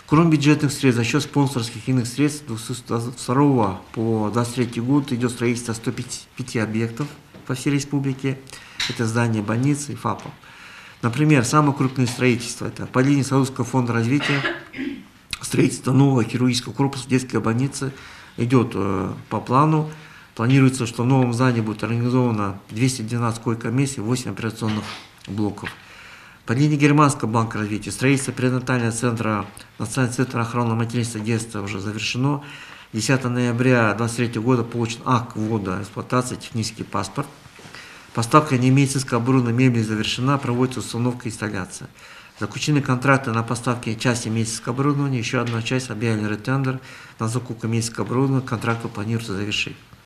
Кроме бюджетных средств, за счет спонсорских и иных средств, с 2022 по 2023 год идет строительство 105 объектов по всей республике. Это здания больницы и ФАПов. Например, самое крупное строительство – это по линии Советского фонда развития строительство нового хирургического корпуса детской больницы идет по плану. Планируется, что в новом здании будет организовано 212 койко-мест и 8 операционных блоков. По линии Германского банка развития строительство перинатального центра, Национального центра охраны материнства и детства уже завершено. 10 ноября 2023 года получен акт ввода эксплуатации, технический паспорт. Поставка немедицинского оборудования мебели завершена, проводится установка и инсталляция. Заключены контракты на поставки части медицинского оборудования, еще одна часть объявлен ретендер на закупку медицинского оборудования, контракт планируется завершить.